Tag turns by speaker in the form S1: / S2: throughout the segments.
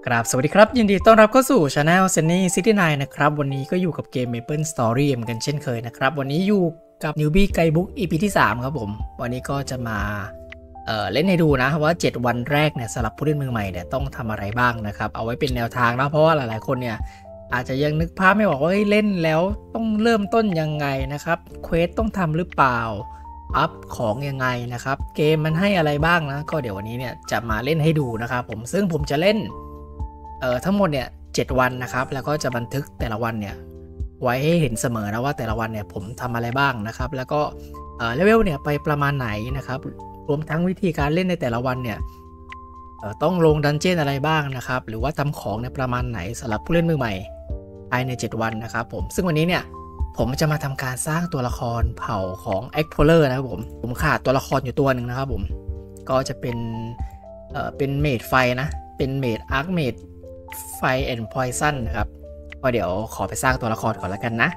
S1: ครับสวัสดีครับยินดีต้อนรับเข้าสู่ Channel Sunny City 9นะครับวันนี้ก็อยู่กับเกม Maple Story เหมือนกันเช่นเคยนะครับวันนี้อยู่กับ Newbie Guidebook EP ที่3ครับผมวันนี้ก็จะมาเล่นให้ดูนะว่า7วันแรกเนี่ยสำหรับผู้เล่นมือใหม่เนี่ยต้องทำอะไรบ้างนะครับเอาไว้เป็นแนวทางนะเพราะว่าหลายๆคนเนี่ยอาจจะยังนึกภาพไม่ออกว่าเล่นแล้วต้องเริ่มต้นยังไงนะครับเควสต้องทำหรือเปล่าอัพของยังไงนะครับเกมมันให้อะไรบ้างนะก็เดี๋ยววันนี้เนี่ยจะมาเล่นให้ดูนะครับผมซึ่งผมจะเล่นทั้งหมดเนี่ย7วันนะครับแล้วก็จะบันทึกแต่ละวันเนี่ยไว้ให้เห็นเสมอนะว่าแต่ละวันเนี่ยผมทำอะไรบ้างนะครับแล้วก็เลเวลเนี่ยไปประมาณไหนนะครับรวมทั้งวิธีการเล่นในแต่ละวันเนี่ยต้องลงดันเจี้ยนอะไรบ้างนะครับหรือว่าทำของในประมาณไหนสำหรับผู้เล่นมือใหม่ภายใน7วันนะครับผมซึ่งวันนี้เนี่ยผมจะมาทำการสร้างตัวละครเผ่าของ Explorer นะครับผมขาดตัวละครอยู่ตัวหนึ่งนะครับผมก็จะเป็นเมดไฟนะเป็นเมดอาร์คเมดไฟแอนด์พอยซันนะครับก็เดี๋ยวขอไปสร้างตัวละครก่อนแล้วกันนะ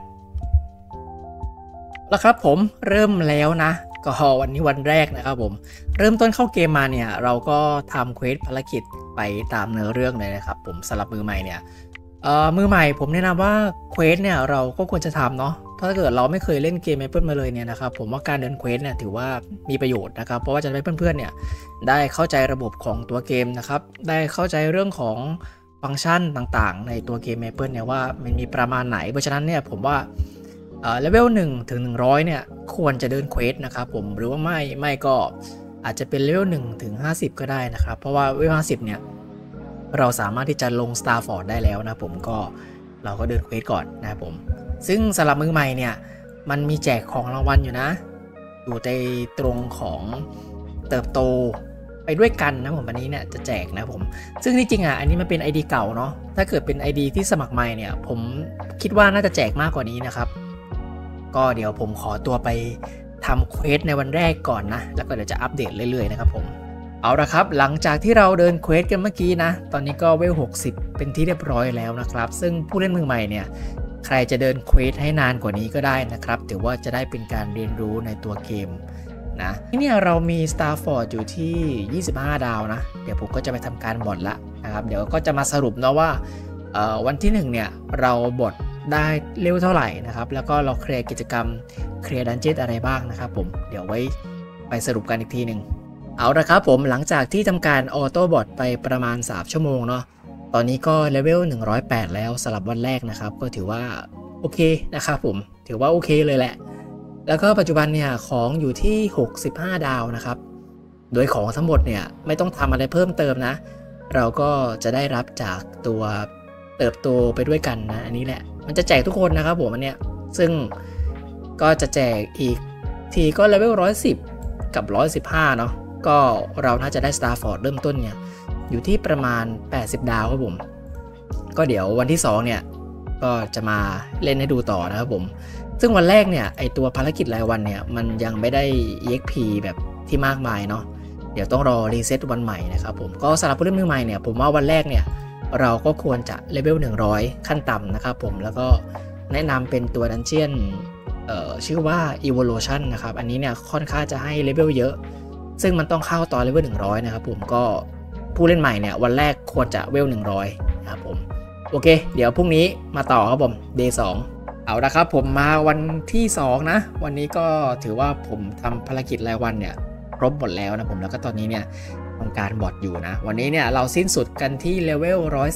S1: แล้วครับผมเริ่มแล้วนะก็วันนี้วันแรกนะครับผมเริ่มต้นเข้าเกมมาเนี่ยเราก็ทำเควสภารกิจไปตามเนื้อเรื่องเลยนะครับผมสำหรับมือใหม่เนี่ยมือใหม่ผมแนะนำว่าเควสเนี่ยเราก็ควรจะทำเนาะถ้าเกิดเราไม่เคยเล่นเกม Maple มาเลยเนี่ยนะครับผมว่าการเดินเควสเนี่ยถือว่ามีประโยชน์นะครับเพราะว่าจะให้เพื่อนๆเนี่ยได้เข้าใจระบบของตัวเกมนะครับได้เข้าใจเรื่องของฟังก์ชันต่างๆในตัวเกม Maple เนี่ยว่ามันมีประมาณไหนเพราะฉะนั้นเนี่ยผมว่าเลเวล1 ถึง 100เนี่ยควรจะเดินเควสนะครับผมหรือว่าไม่ก็อาจจะเป็นเลเวล1 ถึง 50ก็ได้นะครับเพราะว่าเลเวล50เนี่ยเราสามารถที่จะลง Starfort ได้แล้วนะผมก็เราก็เดินเควสก่อนนะครับผมซึ่งสำหรับมือใหม่เนี่ยมันมีแจกของรางวัลอยู่นะอยู่ในตรงของเติบโตไปด้วยกันนะผมอันนี้เนี่ยจะแจกนะผมซึ่งที่จริงอ่ะอันนี้มันเป็น ID เก่าเนาะถ้าเกิดเป็น ID ที่สมัครใหม่เนี่ยผมคิดว่าน่าจะแจกมากกว่านี้นะครับก็เดี๋ยวผมขอตัวไปทำเควสในวันแรกก่อนนะแล้วก็เดี๋ยวจะอัปเดตเรื่อยๆนะครับผมเอาละครับหลังจากที่เราเดินเควสกันเมื่อกี้นะตอนนี้ก็เวล60เป็นที่เรียบร้อยแล้วนะครับซึ่งผู้เล่นมือใหม่เนี่ยใครจะเดินเควสให้นานกว่านี้ก็ได้นะครับถือว่าจะได้เป็นการเรียนรู้ในตัวเกมนะนี่เรามี Starfort อยู่ที่25ดาวนะเดี๋ยวผมก็จะไปทำการบอทละนะครับเดี๋ยวก็จะมาสรุปนะว่าวันที่1เนี่ยเราบอทได้เร็วเท่าไหร่นะครับแล้วก็เราเคลียร์กิจกรรมเคลียร์ดันเจี้ยนอะไรบ้างนะครับผมเดี๋ยวไว้ไปสรุปกันอีกทีหนึ่งเอาละครับผมหลังจากที่ทำการออโต้บอทไปประมาณ3ชั่วโมงเนาะตอนนี้ก็เลเวล108แล้วสำหรับวันแรกนะครับก็ถือว่าโอเคนะครับผมถือว่าโอเคเลยแหละแล้วก็ปัจจุบันเนี่ยของอยู่ที่65ดาวนะครับโดยของทั้งหมดเนี่ยไม่ต้องทำอะไรเพิ่มเติมนะเราก็จะได้รับจากตัวเติบโตไปด้วยกันนะอันนี้แหละมันจะแจกทุกคนนะครับผมอันเนี้ยซึ่งก็จะแจกอีกทีก็เลเวล110กับ115เนาะก็เราน่าจะได้ Starfort เริ่มต้นเนี่ยอยู่ที่ประมาณ80ดาวครับผมก็เดี๋ยววันที่2เนี่ยก็จะมาเล่นให้ดูต่อนะครับผมซึ่งวันแรกเนี่ยไอตัวภารกิจรายวันเนี่ยมันยังไม่ได้ EXP แบบที่มากมายเนาะเดี๋ยวต้องรอรีเซ็ตวันใหม่นะครับผมก็สำหรับผู้เล่นมือใหม่เนี่ยผมว่าวันแรกเนี่ยเราก็ควรจะเลเวล100ขั้นต่ำนะครับผมแล้วก็แนะนำเป็นตัวดันเจี้ยนชื่อว่า Evolution นะครับอันนี้เนี่ยค่อนข้างจะให้เลเวลเยอะซึ่งมันต้องเข้าตอนเลเวล100นะครับผมก็ผู้เล่นใหม่เนี่ยวันแรกควรจะเวล100นะครับผมโอเคเดี๋ยวพรุ่งนี้มาต่อครับผม Day 2เอาละครับผมมาวันที่2นะวันนี้ก็ถือว่าผมทำภารกิจรายวันเนี่ยครบหมดแล้วนะผมแล้วก็ตอนนี้เนี่ยทำการบอทอยู่นะวันนี้เนี่ยเราสิ้นสุดกันที่เลเวล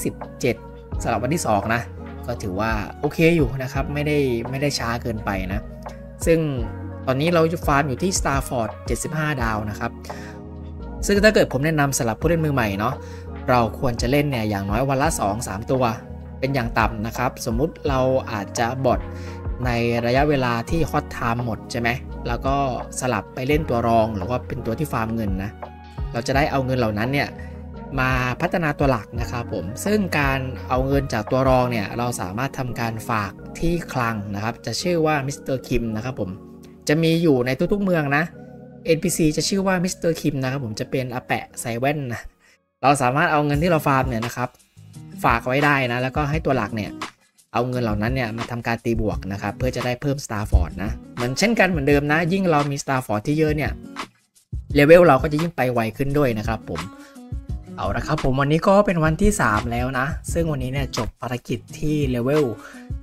S1: 117สำหรับวันที่2นะก็ถือว่าโอเคอยู่นะครับไม่ได้ช้าเกินไปนะซึ่งตอนนี้เราจะฟาร์มอยู่ที่ Starfort 75ดาวนะครับซึ่งถ้าเกิดผมแนะนำสำหรับผู้เล่นมือใหม่เนาะเราควรจะเล่นเนี่ยอย่างน้อยวันละ 2-3 ตัวเป็นอย่างต่ำนะครับสมมุติเราอาจจะบอทในระยะเวลาที่ฮอตไทม์หมดใช่ไหมแล้วก็สลับไปเล่นตัวรองหรือว่าเป็นตัวที่ฟาร์มเงินนะเราจะได้เอาเงินเหล่านั้นเนี่ยมาพัฒนาตัวหลักนะครับผมซึ่งการเอาเงินจากตัวรองเนี่ยเราสามารถทำการฝากที่คลังนะครับจะชื่อว่ามิสเตอร์คิมนะครับผมจะมีอยู่ในทุกๆเมืองนะ NPC จะชื่อว่ามิสเตอร์คิมนะครับผมจะเป็นอาแปะใส่แว่นนะเราสามารถเอาเงินที่เราฟาร์มเนี่ยนะครับฝากไว้ได้นะแล้วก็ให้ตัวหลักเนี่ยเอาเงินเหล่านั้นเนี่ยมาทำการตีบวกนะครับเพื่อจะได้เพิ่ม Starfort นะเหมือนเช่นกันเหมือนเดิมนะยิ่งเรามี Starfort ที่เยอะเนี่ยเลเวลเราก็จะยิ่งไปไวขึ้นด้วยนะครับผมเอาละครับผมวันนี้ก็เป็นวันที่3แล้วนะซึ่งวันนี้เนี่ยจบภารกิจที่เลเวล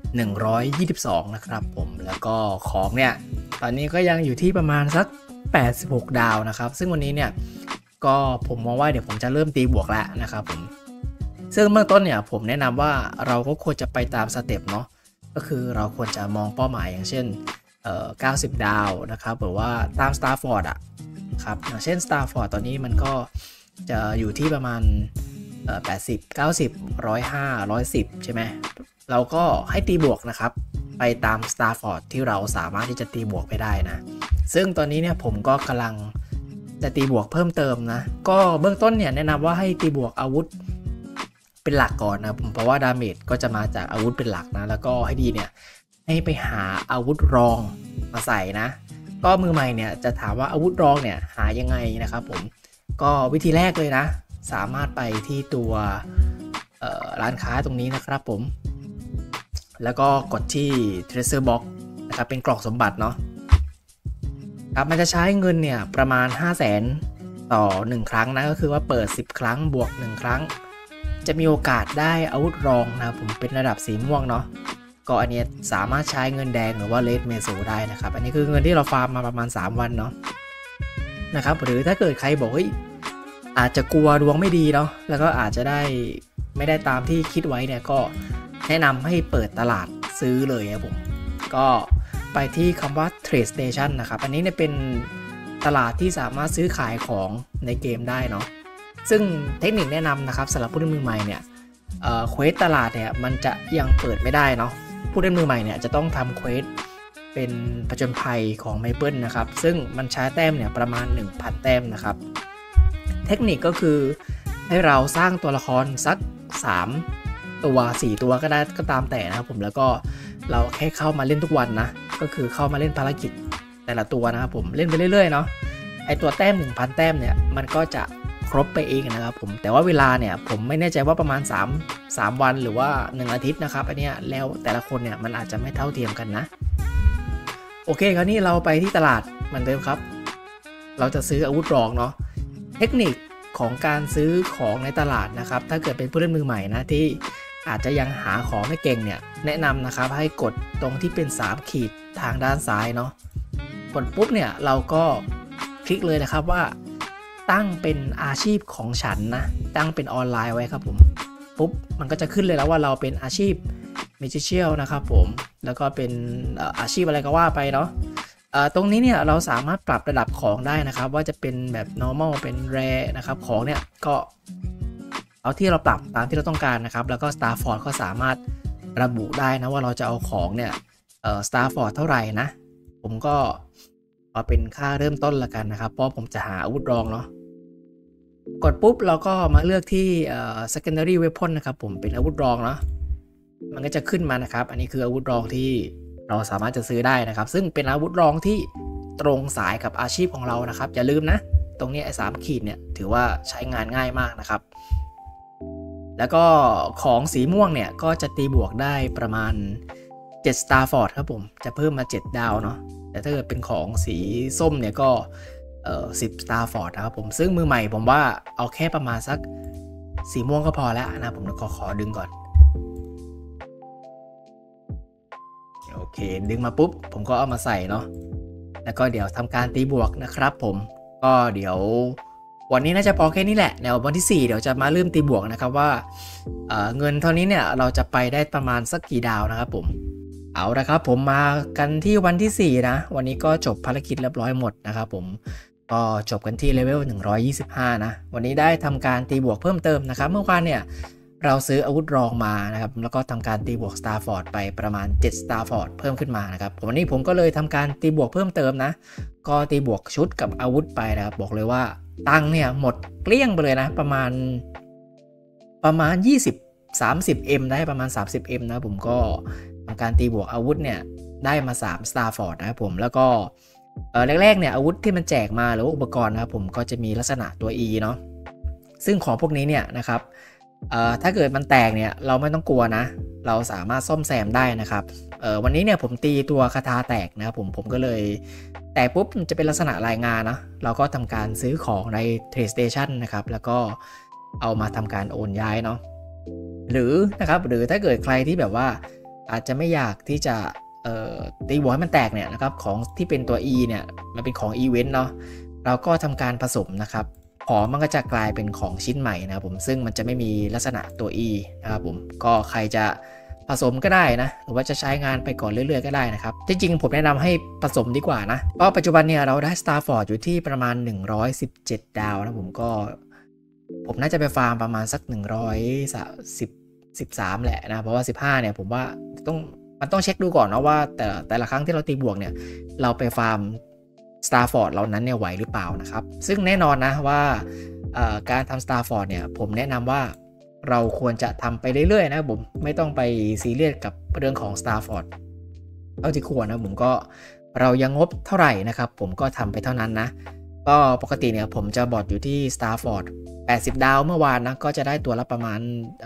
S1: 122นะครับผมแล้วก็ของเนี่ยตอนนี้ก็ยังอยู่ที่ประมาณสัก86ดาวนะครับซึ่งวันนี้เนี่ยก็ผมมองว่าเดี๋ยวผมจะเริ่มตีบวกแล้วนะครับผมซึ่งเบื้องต้นเนี่ยผมแนะนำว่าเราก็ควรจะไปตามสเต็ปเนาะก็คือเราควรจะมองเป้าหมายอย่างเช่น90ดาวนะครับหรือว่าตาม Starford อ่ะครับอย่างเช่น Starford ตอนนี้มันก็จะอยู่ที่ประมาณ80 90 105 110ใช่ไหมเราก็ให้ตีบวกนะครับไปตาม Starford ที่เราสามารถที่จะตีบวกไปได้นะซึ่งตอนนี้เนี่ยผมก็กำลังจะตีบวกเพิ่มเติมนะก็เบื้องต้นเนี่ยแนะนำว่าให้ตีบวกอาวุธเป็นหลักก่อนนะผมเพราะว่าดาเมจก็จะมาจากอาวุธเป็นหลักนะแล้วก็ให้ดีเนี่ยให้ไปหาอาวุธรองมาใส่นะก็มือใหม่เนี่ยจะถามว่าอาวุธรองเนี่ยหายังไงนะครับผมก็วิธีแรกเลยนะสามารถไปที่ตัวร้านค้าตรงนี้นะครับผมแล้วก็กดที่ Treasure Box นะครับเป็นกล่องสมบัติเนาะครับมันจะใช้เงินเนี่ยประมาณ 500,000 ต่อ1ครั้งนะก็คือว่าเปิด10ครั้งบวก1ครั้งจะมีโอกาสได้อาวุธรองนะผมเป็นระดับสีม่วงเนาะก็อันนี้สามารถใช้เงินแดงหรือว่าเลดเมโซได้นะครับอันนี้คือเงินที่เราฟาร์มมาประมาณ3วันเนาะนะครับหรือถ้าเกิดใครบอกเฮ้ยอาจจะกลัวดวงไม่ดีเนาะแล้วก็อาจจะได้ไม่ได้ตามที่คิดไว้เนี่ยก็แนะนำให้เปิดตลาดซื้อเลยครับผมก็ไปที่คำว่า Trade Station นะครับอันนี้เนี่ยเป็นตลาดที่สามารถซื้อขายของในเกมได้เนาะซึ่งเทคนิคแนะนำนะครับสำหรับผู้เล่นมือใหม่เนี่ยเควสตลาดเนี่ยมันจะยังเปิดไม่ได้เนาะผู้เล่นมือใหม่เนี่ยจะต้องทำเควสเป็นผจญภัยของไมเปิลนะครับซึ่งมันใช้แต้มเนี่ยประมาณ 1,000 แต้มนะครับเทคนิคก็คือให้เราสร้างตัวละครสัก3ตัว4ตัวก็ได้ก็ตามแต่นะครับผมแล้วก็เราแค่เข้ามาเล่นทุกวันนะก็คือเข้ามาเล่นภารกิจแต่ละตัวนะครับผมเล่นไปเรื่อยๆเนาะไอตัวแต้ม 1,000 แต้มเนี่ยมันก็จะครบไปเองนะครับผมแต่ว่าเวลาเนี่ยผมไม่แน่ใจว่าประมาณ3วันหรือว่า1อาทิตย์นะครับอันเนี้ยแล้วแต่ละคนเนี่ยมันอาจจะไม่เท่าเทียมกันนะโอเคคราวนี้เราไปที่ตลาดเหมือนเดิมครับเราจะซื้ออาวุธรองเนาะเทคนิคของการซื้อของในตลาดนะครับถ้าเกิดเป็นผู้เล่นมือใหม่นะที่อาจจะยังหาของไม่เก่งเนี่ยแนะนำนะครับให้กดตรงที่เป็น3ขีดทางด้านซ้ายเนาะกดปุ๊บเนี่ยเราก็คลิกเลยนะครับว่าตั้งเป็นอาชีพของฉันนะตั้งเป็นออนไลน์ไว้ครับผมปุ๊บมันก็จะขึ้นเลยแล้วว่าเราเป็นอาชีพเมจิเชียลนะครับผมแล้วก็เป็นอาชีพอะไรก็ว่าไปเนาะตรงนี้เนี่ยเราสามารถปรับระดับของได้นะครับว่าจะเป็นแบบ normal เป็น rare นะครับของเนี่ยก็เอาที่เราปรับตามที่เราต้องการนะครับแล้วก็ Starford ก็สามารถระบุได้นะว่าเราจะเอาของเนี่ยStarford เท่าไหร่นะผมก็เอาเป็นค่าเริ่มต้นละกันนะครับเพราะผมจะหาอาวุธรองเนาะกดปุ๊บเราก็มาเลือกที่secondary weapon นะครับผมเป็นอาวุธรองเนาะมันก็จะขึ้นมานะครับอันนี้คืออาวุธรองที่เราสามารถจะซื้อได้นะครับซึ่งเป็นอาวุธรองที่ตรงสายกับอาชีพของเรานะครับอย่าลืมนะตรงนี้ไอ้3ขีดเนี่ยถือว่าใช้งานง่ายมากนะครับแล้วก็ของสีม่วงเนี่ยก็จะตีบวกได้ประมาณ7 Starford ครับผมจะเพิ่มมา7ดาวเนาะแต่ถ้าเกิดเป็นของสีส้มเนี่ยก็10 Starford นะครับผมซึ่งมือใหม่ผมว่าเอาแค่ประมาณสักสีม่วงก็พอแล้วนะผมขอดึงก่อนโอเคดึงมาปุ๊บผมก็เอามาใส่เนาะแล้วก็เดี๋ยวทำการตีบวกนะครับผมก็เดี๋ยววันนี้น่าจะพอแค่นี้แหละเดี๋ยววันที่4เดี๋ยวจะมาเริ่มตีบวกนะครับว่าเงินเท่านี้เนี่ยเราจะไปได้ประมาณสักกี่ดาวนะครับผมเอาละครับผมมากันที่วันที่4นะวันนี้ก็จบภารกิจเรียบร้อยหมดนะครับผมก็จบกันที่เลเวล125นะวันนี้ได้ทำการตีบวกเพิ่มเติมนะครับเมื่อวานเนี่ยเราซื้ออาวุธรองมานะครับแล้วก็ทำการตีบวก Starford ไปประมาณ7 Starford เพิ่มขึ้นมานะครับวันนี้ผมก็เลยทำการตีบวกเพิ่มเติมนะก็ตีบวกชุดกับอาวุธไปนะครับบอกเลยว่าตังค์เนี่ยหมดเกลี้ยงไปเลยนะประมาณ20-30M ได้ประมาณ 30M นะผมก็ทำการตีบวกอาวุธเนี่ยได้มา3 Starford นะครับผมแล้วก็แรกๆเนี่ยอาวุธที่มันแจกมาหรือว่าอุปกรณ์นะครับผมก็จะมีลักษณะตัว E เนาะซึ่งของพวกนี้เนี่ยนะครับถ้าเกิดมันแตกเนี่ยเราไม่ต้องกลัวนะเราสามารถซ่อมแซมได้นะครับวันนี้เนี่ยผมตีตัวคาถาแตกนะครับผมก็เลยแตกปุ๊บจะเป็นลักษณะรายงานนะเราก็ทำการซื้อของใน Trade Station นะครับแล้วก็เอามาทำการโอนย้ายเนาะหรือนะครับหรือถ้าเกิดใครที่แบบว่าอาจจะไม่อยากที่จะตีบวกให้มันแตกเนี่ยนะครับของที่เป็นตัว E เนี่ยมันเป็นของอีเวนต์เนาะเราก็ทำการผสมนะครับของมันก็จะกลายเป็นของชิ้นใหม่นะครับผมซึ่งมันจะไม่มีลักษณะตัว E นะครับผมก็ใครจะผสมก็ได้นะหรือว่าจะใช้งานไปก่อนเรื่อยๆก็ได้นะครับที่จริงผมแนะนำให้ผสมดีกว่านะก็ปัจจุบันเนี่ยเราได้ Starford อยู่ที่ประมาณ117ดาวนะผมน่าจะไปฟาร์มประมาณสัก113แหละนะเพราะว่า15เนี่ยผมว่ามันต้องเช็คดูก่อนนะว่าแต่ละครั้งที่เราตีบวกเนี่ยเราไปฟาร์ม Starford เหล่านั้นเนี่ยไหวหรือเปล่านะครับซึ่งแน่นอนนะว่าการทำ Starford เนี่ยผมแนะนำว่าเราควรจะทำไปเรื่อยๆนะผมไม่ต้องไปซีเรียสกับเรื่องของ Starford เท่าที่ควรนะผมก็เรายังงบเท่าไหร่นะครับผมก็ทำไปเท่านั้นนะก็ปกติเนี่ยผมจะบอทอยู่ที่ Starford 80ดาวเมื่อวานนะก็จะได้ตัวละประมาณ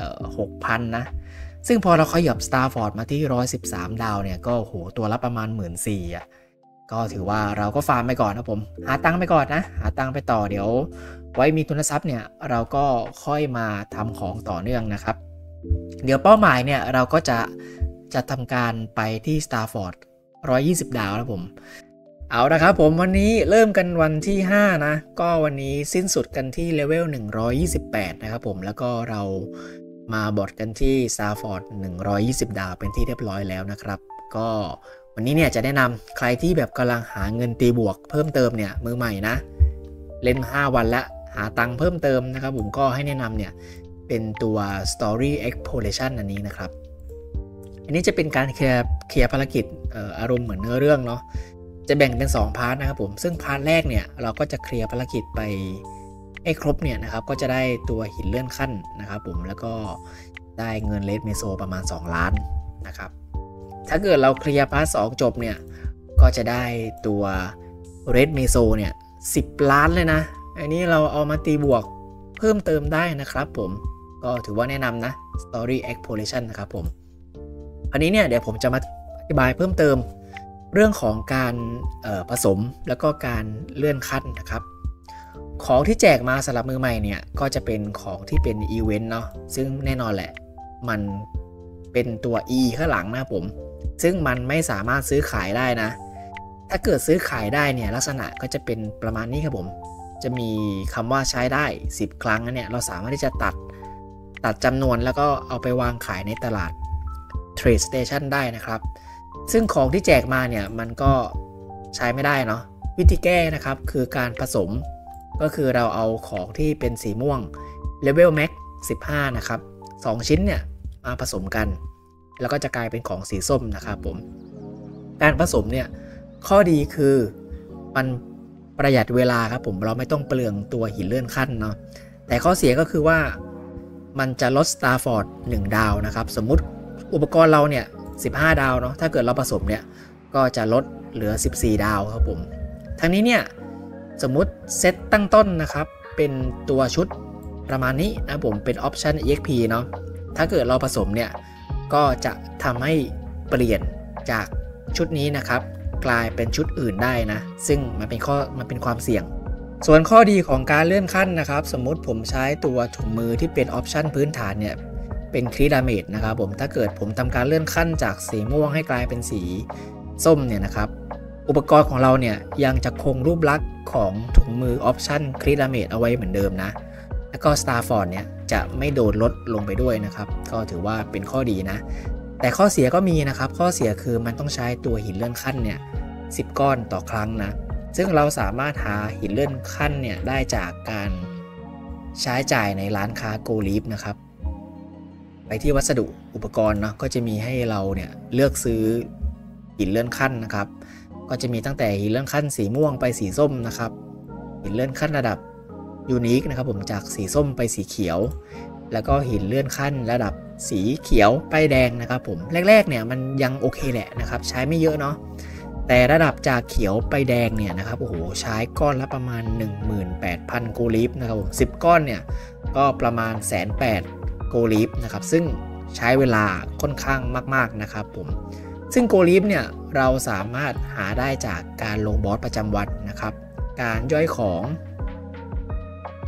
S1: 6,000 นะซึ่งพอเราขยับ Starford มาที่113ดาวเนี่ยก็โหตัวละประมาณ 14,000 อ่ะก็ถือว่าเราก็ฟาร์มไปก่อนนะผมหาตังค์ไปก่อนนะหาตังค์ไปต่อเดี๋ยวไว้มีทุนทรัพย์เนี่ยเราก็ค่อยมาทำของต่อเนื่องนะครับเดี๋ยวเป้าหมายเนี่ยเราก็จะทำการไปที่ Starford 120ดาวนะผมเอาละครับผมวันนี้เริ่มกันวันที่5นะก็วันนี้สิ้นสุดกันที่เลเวล128นะครับผมแล้วก็เรามาบอทกันที่ Starford 120ดาวเป็นที่เรียบร้อยแล้วนะครับก็วันนี้เนี่ยจะแนะนำใครที่แบบกำลังหาเงินตีบวกเพิ่มเติมเนี่ยมือใหม่นะเล่นมา5วันละหาตังค์เพิ่มเติมนะครับผมก็ให้แนะนำเนี่ยเป็นตัว Story Exploration อันนี้นะครับอันนี้จะเป็นการเคลียร์ภารกิจอารมณ์เหมือนเนื้อเรื่องเนาะจะแบ่งเป็น2พาร์ทนะครับผมซึ่งพาร์ทแรกเนี่ยเราก็จะเคลียร์ภารกิจไปให้ครบเนี่ยนะครับก็จะได้ตัวหินเลื่อนขั้นนะครับผมแล้วก็ได้เงินเลดเมโซประมาณ2ล้านนะครับถ้าเกิดเราเคลียร์พาร์ท2จบเนี่ยก็จะได้ตัวเรดเมโซเนี่ย10ล้านเลยนะอันนี้เราเอามาตีบวกเพิ่มเติมได้นะครับผมก็ถือว่าแนะนำนะ Story Exploration นะครับผมอันนี้เนี่ยเดี๋ยวผมจะมาอธิบายเพิ่มเติมเรื่องของการผสมแล้วก็การเลื่อนขั้นนะครับของที่แจกมาสำหรับมือใหม่เนี่ยก็จะเป็นของที่เป็นอีเวนต์เนาะซึ่งแน่นอนแหละมันเป็นตัว E ข้างหลังนะผมซึ่งมันไม่สามารถซื้อขายได้นะถ้าเกิดซื้อขายได้เนี่ยลักษณะก็จะเป็นประมาณนี้ครับผมจะมีคำว่าใช้ได้10ครั้งเนี่ยเราสามารถที่จะตัดจำนวนแล้วก็เอาไปวางขายในตลาด Trade Station ได้นะครับซึ่งของที่แจกมาเนี่ยมันก็ใช้ไม่ได้เนาะวิธีแก้นะครับคือการผสมก็คือเราเอาของที่เป็นสีม่วง Level Max 15นะครับ2ชิ้นเนี่ยมาผสมกันแล้วก็จะกลายเป็นของสีส้มนะครับผมการผสมเนี่ยข้อดีคือมันประหยัดเวลาครับผมเราไม่ต้องเปลืองตัวหินเลื่อนขั้นเนาะแต่ข้อเสียก็คือว่ามันจะลด Starford 1ดาวนะครับสมมุติอุปกรณ์เราเนี่ย15ดาวเนาะถ้าเกิดเราผสมเนี่ยก็จะลดเหลือ14ดาวครับผมทั้งนี้เนี่ยสมมุติเซตตั้งต้นนะครับเป็นตัวชุดประมาณนี้นะผมเป็นออปชัน EXP เนาะถ้าเกิดเราผสมเนี่ยก็จะทำให้เปลี่ยนจากชุดนี้นะครับกลายเป็นชุดอื่นได้นะซึ่งมันเป็นความเสี่ยงส่วนข้อดีของการเลื่อนขั้นนะครับสมมุติผมใช้ตัวถุงมือที่เป็นออปชันพื้นฐานเนี่ยเป็นคริดาเมจนะครับผมถ้าเกิดผมทำการเลื่อนขั้นจากสีม่วงให้กลายเป็นสีส้มเนี่ยนะครับอุปกรณ์ของเราเนี่ยยังจะคงรูปลักษณ์ของถุงมือออปชันคริดาเมจเอาไว้เหมือนเดิมนะแล้วก็ Starford เนี่ยจะไม่โดนลดลงไปด้วยนะครับก็ถือว่าเป็นข้อดีนะแต่ข้อเสียก็มีนะครับข้อเสียคือมันต้องใช้ตัวหินเลื่อนขั้นเนี่ย10ก้อนต่อครั้งนะซึ่งเราสามารถหาหินเลื่อนขั้นเนี่ยได้จากการใช้จ่ายในร้านค้าโกลีฟนะครับไปที่วัสดุอุปกรณ์เนาะก็จะมีให้เราเนี่ยเลือกซื้อหินเลื่อนขั้นนะครับก็จะมีตั้งแต่หินเลื่อนขั้นสีม่วงไปสีส้มนะครับหินเลื่อนขั้นระดับยูนิคนะครับผมจากสีส้มไปสีเขียวแล้วก็หินเลื่อนขั้นระดับสีเขียวไปแดงนะครับผมแรกๆเนี่ยมันยังโอเคแหละนะครับใช้ไม่เยอะเนาะแต่ระดับจากเขียวไปแดงเนี่ยนะครับโอ้โหใช้ก้อนละประมาณ 18,000 โกลีฟนะครับผม10ก้อนเนี่ยก็ประมาณ 180,000 โกลีฟนะครับซึ่งใช้เวลาค่อนข้างมากๆนะครับผมซึ่งโกลีฟเนี่ยเราสามารถหาได้จากการลงบอสประจำวันนะครับการย่อยของ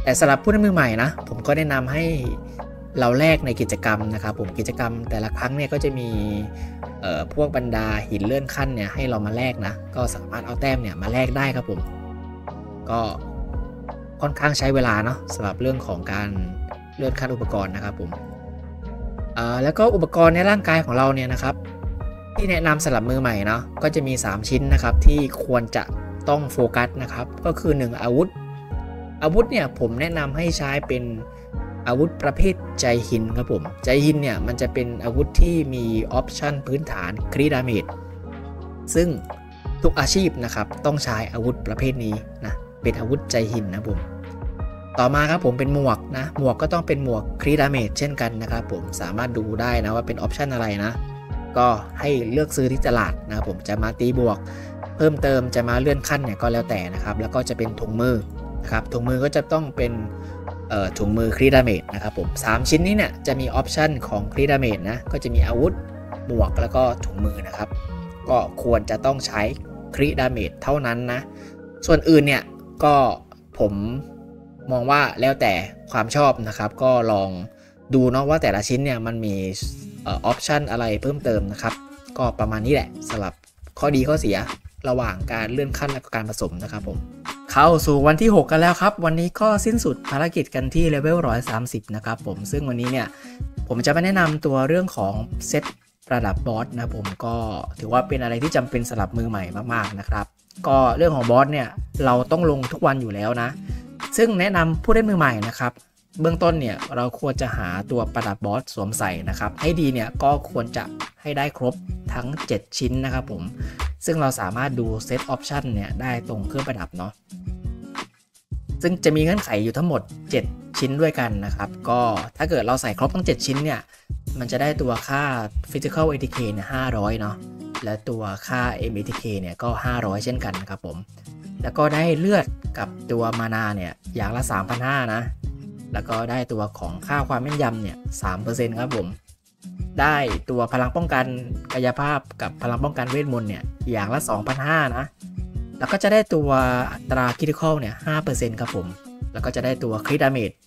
S1: แต่สำหรับผู้เล่นมือใหม่นะผมก็แนะนำให้เราแลกในกิจกรรมนะครับผมกิจกรรมแต่ละครั้งเนี่ยก็จะมีพวกบรรดาหินเลื่อนขั้นเนี่ยให้เรามาแลกนะก็สามารถเอาแต้มเนี่ยมาแลกได้ครับผมก็ค่อนข้างใช้เวลาเนาะสำหรับเรื่องของการเลื่อนขั้นอุปกรณ์นะครับผมแล้วก็อุปกรณ์ในร่างกายของเราเนี่ยนะครับที่แนะนำสำหรับมือใหม่เนาะก็จะมี3ชิ้นนะครับที่ควรจะต้องโฟกัสนะครับก็คือ1อาวุธเนี่ยผมแนะนำให้ใช้เป็นอาวุธประเภทใจหินครับผมใจหินเนี่ยมันจะเป็นอาวุธที่มีออปชั่นพื้นฐานคริดาเมจซึ่งทุกอาชีพนะครับต้องใช้อาวุธประเภทนี้นะเป็นอาวุธใจหินนะผมต่อมาครับผมเป็นหมวกนะหมวกก็ต้องเป็นหมวกคริดาเมจเช่นกันนะครับผมสามารถดูได้นะว่าเป็นออปชั่นอะไรนะก็ให้เลือกซื้อที่ตลาดนะครับผมจะมาตีบวกเพิ่มเติมจะมาเลื่อนขั้นเนี่ยก็แล้วแต่นะครับแล้วก็จะเป็นถุงมือนะครับถุงมือก็จะต้องเป็นถุงมือคริดาเมจนะครับผม3ชิ้นนี้เนี่ยจะมีออปชันของคริดาเมจนะก็จะมีอาวุธหมวกแล้วก็ถุงมือนะครับก็ควรจะต้องใช้คริดาเมจเท่านั้นนะส่วนอื่นเนี่ยก็ผมมองว่าแล้วแต่ความชอบนะครับก็ลองดูเนาะว่าแต่ละชิ้นเนี่ยมันมีออปชันอะไรเพิ่มเติมนะครับก็ประมาณนี้แหละสำหรับข้อดีข้อเสียระหว่างการเลื่อนขั้นและการผสมนะครับผมเข้าสู่วันที่6กันแล้วครับวันนี้ก็สิ้นสุดภารกิจกันที่เลเวล130นะครับผมซึ่งวันนี้เนี่ยผมจะมาแนะนำตัวเรื่องของเซตระดับบอสนะผมก็ถือว่าเป็นอะไรที่จำเป็นสำหรับมือใหม่มากๆนะครับก็เรื่องของบอสเนี่ยเราต้องลงทุกวันอยู่แล้วนะซึ่งแนะนำผู้เล่นมือใหม่นะครับเบื้องต้นเนี่ยเราควรจะหาตัวประดับบอสสวมใส่นะครับให้ดีเนี่ยก็ควรจะให้ได้ครบทั้ง7ชิ้นนะครับผมซึ่งเราสามารถดูเซตออปชันเนี่ยได้ตรงเครื่องประดับเนาะซึ่งจะมีเงื่อนไขอยู่ทั้งหมด7ชิ้นด้วยกันนะครับก็ถ้าเกิดเราใส่ครบทั้ง7ชิ้นเนี่ยมันจะได้ตัวค่า Physical ATK เนี่ย500เนาะและตัวค่า MATK เนี่ยก็500เช่นกันนะครับผมแล้วก็ได้เลือดกับตัวมานาเนี่ยอย่างละ 3,500 นะแล้วก็ได้ตัวของค่าความแม่นยำเนี่ย 3% ครับผมได้ตัวพลังป้องกันกายภาพกับพลังป้องกันเวทมนต์เนี่ยอย่างละ 2,500 นะแล้วก็จะได้ตัวอัตราคริติคอลเนี่ย 5% ครับผมแล้วก็จะได้ตัวคริดาเมจ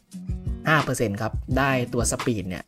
S1: 5% ครับได้ตัวสปีดเนี่ย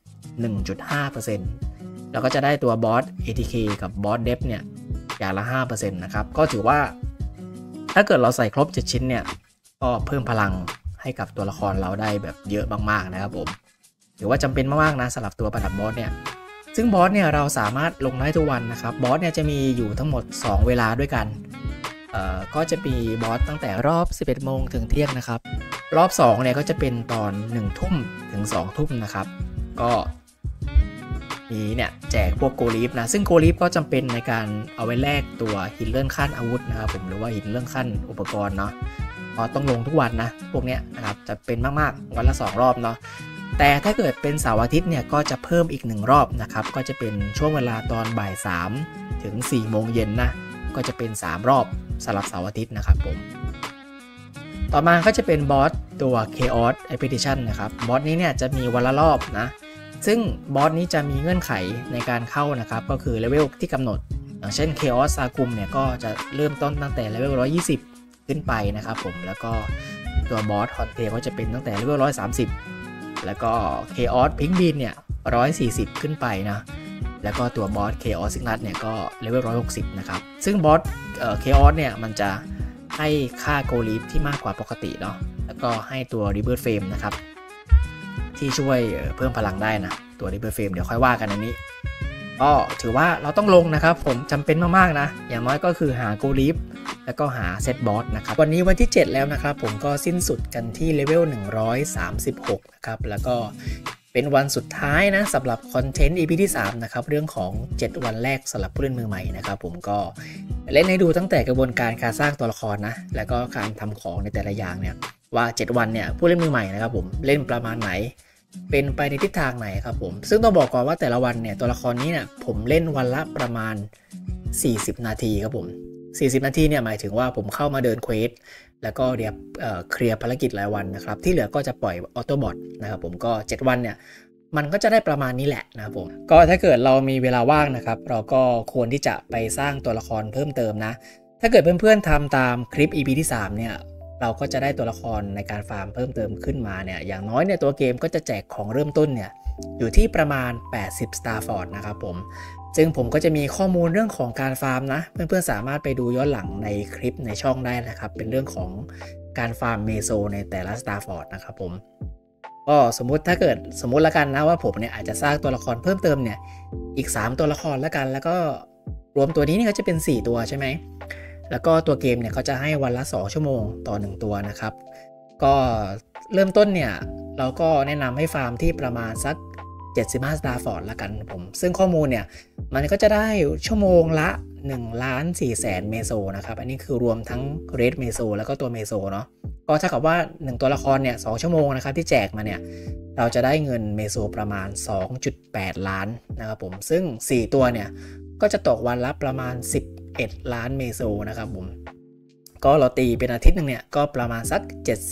S1: 1.5% แล้วก็จะได้ตัวบอส ATK กับบอสเดฟเนี่ยอย่างละ 5% นะครับก็ถือว่าถ้าเกิดเราใส่ครบ7ชิ้นเนี่ยก็เพิ่มพลังให้กับตัวละครเราได้แบบเยอะมากๆนะครับผมถือว่าจำเป็นมากๆนะสำหรับตัวประดับบอสเนี่ยซึ่งบอสเนี่ยเราสามารถลงได้ทุกวันนะครับบอสเนี่ยจะมีอยู่ทั้งหมด2เวลาด้วยกันก็จะมีบอสตั้งแต่รอบ 11 โมงถึงเที่ยงนะครับรอบ2เนี่ยก็จะเป็นตอน 1 ทุ่มถึง 2 ทุ่มนะครับก็มีเนี่ยแจกพวกโกลีฟนะซึ่งโกลีฟก็จำเป็นในการเอาไว้แลกตัวหินเลื่อนขั้นอาวุธนะครับผมหรือว่าหินเลื่อนขั้นอุปกรณ์เนาะก็ต้องลงทุกวันนะพวกเนี้ยนะครับจะเป็นมากๆวันละ2รอบเนาะแต่ถ้าเกิดเป็นเสาร์อาทิตย์เนี่ยก็จะเพิ่มอีก1รอบนะครับก็จะเป็นช่วงเวลาตอนบ่าย3ถึง4โมงเย็นนะก็จะเป็น3รอบสำหรับเสาร์อาทิตย์นะครับผมต่อมาก็จะเป็นบอสตัว Chaos Expedition นะครับบอสนี้เนี่ยจะมีวันละรอบนะซึ่งบอสนี้จะมีเงื่อนไขในการเข้านะครับก็คือเลเวลที่กำหนดอย่างเช่น Chaos Sagum เนี่ยก็จะเริ่มต้นตั้งแต่เลเวล120ขึ้นไปนะครับผมแล้วก็ตัวบอส Hot Tail ก็จะเป็นตั้งแต่เลเวล130แล้วก็ Chaos Pink Bean เนี่ย140ขึ้นไปนะแล้วก็ตัวบอส Chaos Signet เนี่ยก็เลเวล160นะครับซึ่งบอสChaos เนี่ยมันจะให้ค่าโกลีฟที่มากกว่าปกติเนาะแล้วก็ให้ตัว Rebirth Frame นะครับที่ช่วยเพิ่มพลังได้นะตัว Rebirth Frame เดี๋ยวค่อยว่ากันอันนี้ก็ถือว่าเราต้องลงนะครับผมจำเป็นมากๆนะอย่างน้อยก็คือหาโกลีฟแล้วก็หาเซตบอสนะครับวันนี้วันที่7แล้วนะครับผมก็สิ้นสุดกันที่เลเวล136นะครับแล้วก็เป็นวันสุดท้ายนะสำหรับคอนเทนต์ EP ที่3นะครับเรื่องของ7วันแรกสำหรับผู้เล่นมือใหม่นะครับผมก็เล่นให้ดูตั้งแต่กระบวนการการสร้างตัวละครนะแล้วก็การทำของในแต่ละอย่างเนี่ยว่า7วันเนี่ยผู้เล่นมือใหม่นะครับผมเล่นประมาณไหนเป็นไปในทิศทางไหนครับผมซึ่งต้องบอกก่อนว่าแต่ละวันเนี่ยตัวละครนี้เนี่ยผมเล่นวันละประมาณ40นาทีครับผม40นาทีเนี่ยหมายถึงว่าผมเข้ามาเดินเควสแล้วก็เดี๋ยวเคลียร์ภารกิจรายวันนะครับที่เหลือก็จะปล่อยออโต้บอทนะครับผมก็7วันเนี่ยมันก็จะได้ประมาณนี้แหละนะครับผมก็ถ้าเกิดเรามีเวลาว่างนะครับเราก็ควรที่จะไปสร้างตัวละครเพิ่มเติมนะถ้าเกิดเพื่อนๆทำตามคลิป EP ที่3เนี่ยเราก็จะได้ตัวละครในการฟาร์มเพิ่มเติมขึ้นมาเนี่ยอย่างน้อยเนี่ยตัวเกมก็จะแจกของเริ่มต้นเนี่ยอยู่ที่ประมาณ80 Starford นะครับผมซึ่งผมก็จะมีข้อมูลเรื่องของการฟาร์มนะเพื่อนๆสามารถไปดูย้อนหลังในคลิปในช่องได้นะครับเป็นเรื่องของการฟาร์มเมโซในแต่ละ Starford นะครับผมก็สมมุติละกันนะว่าผมเนี่ยอาจจะสร้างตัวละครเพิ่มเติมเนี่ยอีก3ตัวละครแล้วกันแล้วก็รวมตัวนี้นี่ก็จะเป็น4ตัวใช่ไหมแล้วก็ตัวเกมเนี่ยเขาจะให้วันละ2ชั่วโมงต่อ1ตัวนะครับก็เริ่มต้นเนี่ยเราก็แนะนำให้ฟาร์มที่ประมาณสัก75 Starford ละกันผมซึ่งข้อมูลเนี่ยมันก็จะได้ชั่วโมงละ1,400,000เมโซนะครับอันนี้คือรวมทั้งเรดเมโซแล้วก็ตัวเมโซเนาะก็เท่ากับว่า1ตัวละครเนี่ย2ชั่วโมงนะครับที่แจกมาเนี่ยเราจะได้เงินเมโซประมาณ 2.8 ล้านนะครับผมซึ่ง4ตัวเนี่ยก็จะตกวันละประมาณ11 ล้านเมโซนะครับผมก็เราตีเป็นอาทิตย์นึงเนี่ยก็ประมาณสัก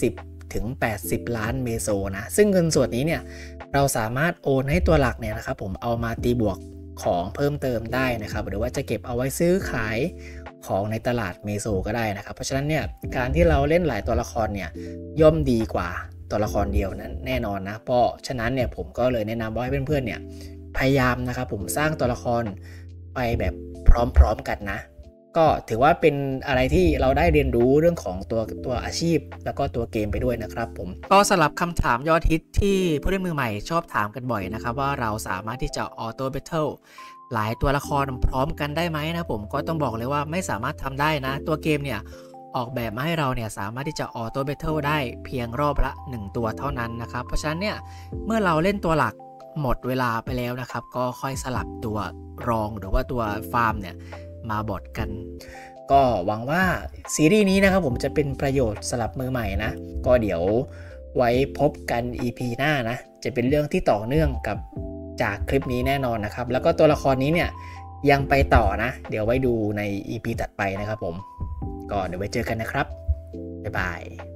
S1: 70 ถึง 80 ล้านเมโซนะซึ่งเงินส่วนนี้เนี่ยเราสามารถโอนให้ตัวหลักเนี่ยนะครับผมเอามาตีบวกของเพิ่มเติมได้นะครับหรือว่าจะเก็บเอาไว้ซื้อขายของในตลาดเมโซก็ได้นะครับเพราะฉะนั้นเนี่ยการที่เราเล่นหลายตัวละครเนี่ยย่อมดีกว่าตัวละครเดียวนั้นแน่นอนนะเพราะฉะนั้นเนี่ยผมก็เลยแนะนำว่าให้เพื่อนๆเนี่ยพยายามนะครับผมสร้างตัวละครไปแบบพร้อมๆกันนะก็ถือว่าเป็นอะไรที่เราได้เรียนรู้เรื่องของตัวอาชีพแล้วก็ตัวเกมไปด้วยนะครับผมก็สำหรับคำถามยอดฮิตที่ผู้เล่นมือใหม่ชอบถามกันบ่อยนะครับว่าเราสามารถที่จะออโต้แบทเทิลหลายตัวละครพร้อมกันได้ไหมนะผมก็ต้องบอกเลยว่าไม่สามารถทำได้นะตัวเกมเนี่ยออกแบบมาให้เราเนี่ยสามารถที่จะออโต้แบทเทิลได้เพียงรอบละ1ตัวเท่านั้นนะครับเพราะฉะนั้นเนี่ยเมื่อเราเล่นตัวหลักหมดเวลาไปแล้วนะครับก็ค่อยสลับตัวรองหรือว่าตัวฟาร์มเนี่ยมาบอทกันก็หวังว่าซีรีส์นี้นะครับผมจะเป็นประโยชน์สำหรับมือใหม่นะก็เดี๋ยวไว้พบกัน EP หน้านะจะเป็นเรื่องที่ต่อเนื่องกับจากคลิปนี้แน่นอนนะครับแล้วก็ตัวละครนี้เนี่ยยังไปต่อนะเดี๋ยวไว้ดูใน EP ถัดไปนะครับผมก็เดี๋ยวไว้เจอกันนะครับบ๊ายบาย